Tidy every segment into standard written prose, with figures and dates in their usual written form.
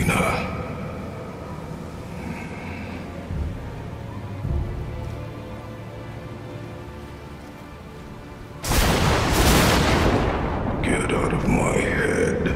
Lena. Get out of my head.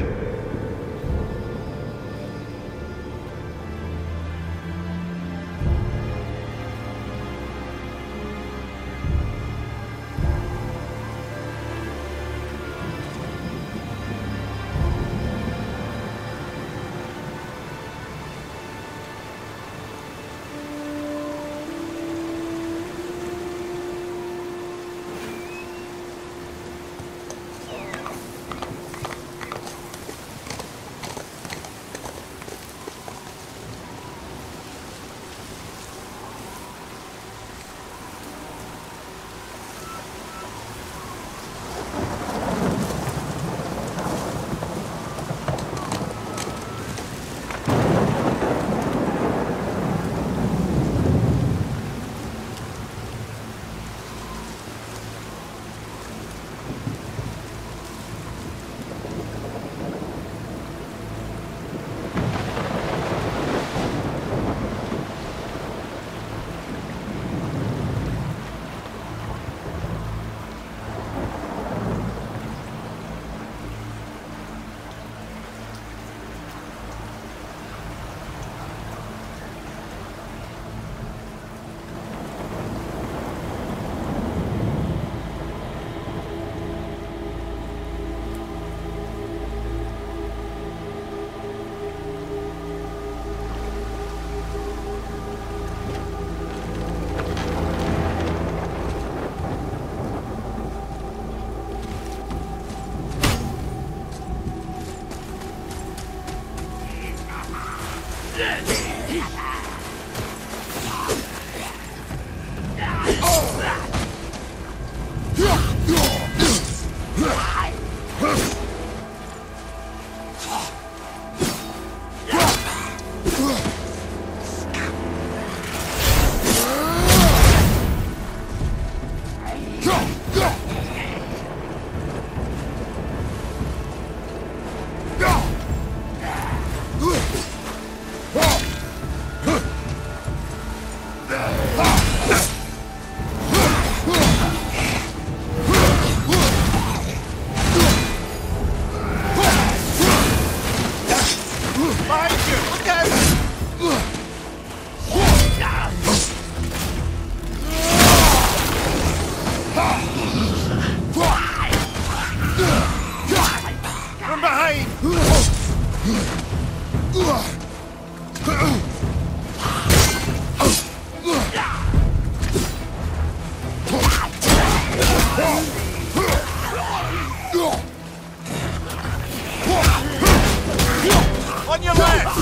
On your left!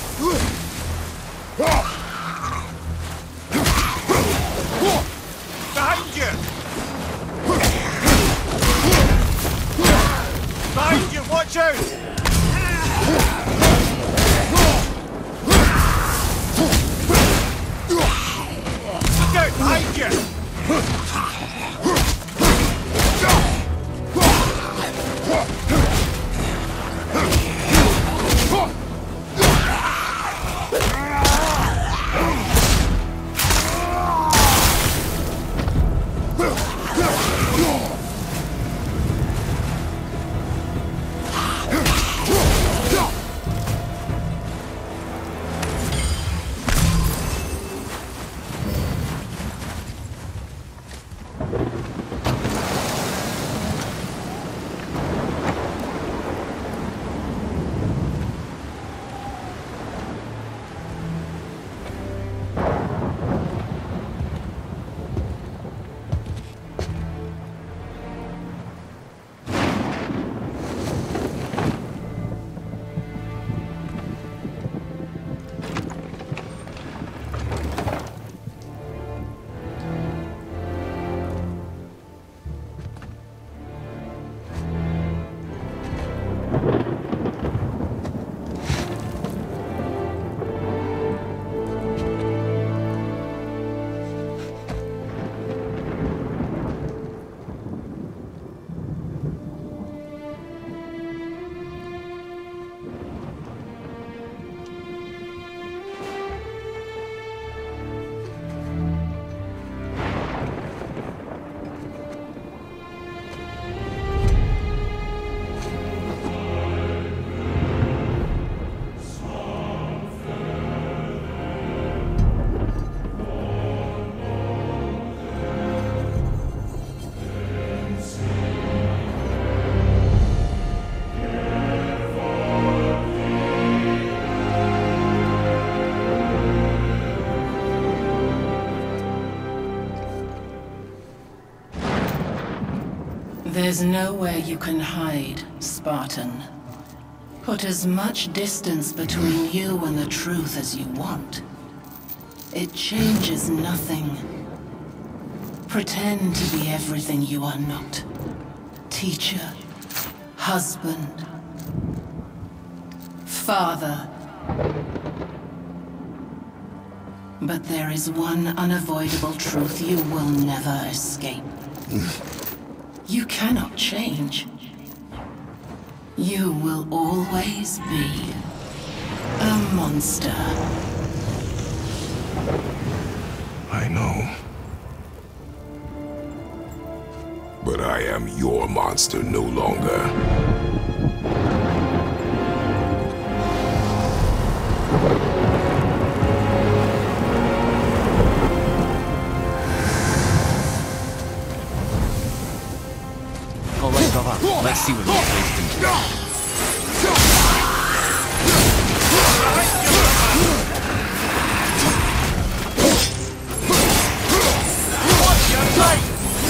Behind you! Behind you, watch out! Look out, behind you! There's nowhere you can hide, Spartan. Put as much distance between you and the truth as you want. It changes nothing. Pretend to be everything you are not. Teacher, husband, father. But there is one unavoidable truth you will never escape. You cannot change. You will always be a monster. I know. But I am your monster no longer. Alright, brother. Let's see what this place can do. Watch your right!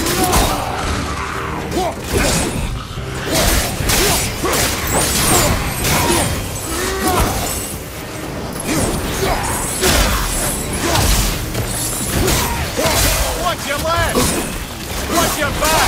Watch your left! Watch your back!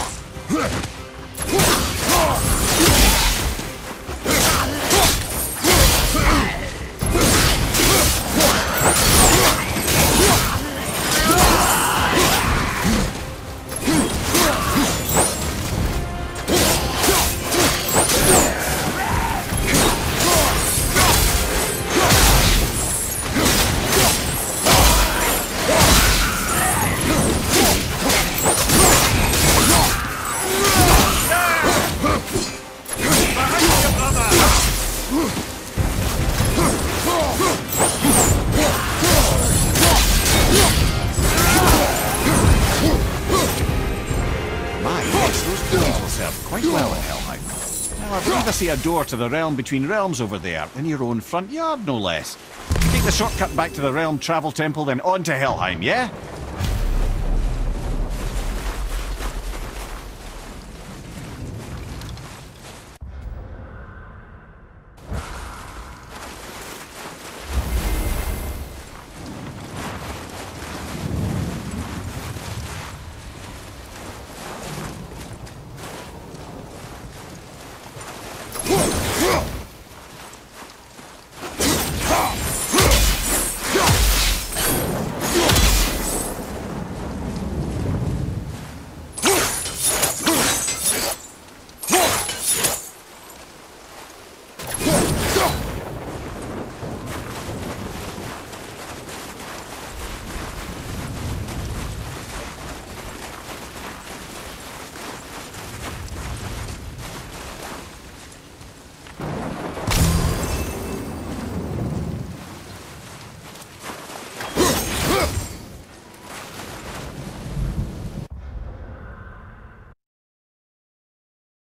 Quite well in Helheim. Well, I believe I see a door to the realm between realms over there, in your own front yard, no less. Take the shortcut back to the realm travel temple, then on to Helheim, yeah?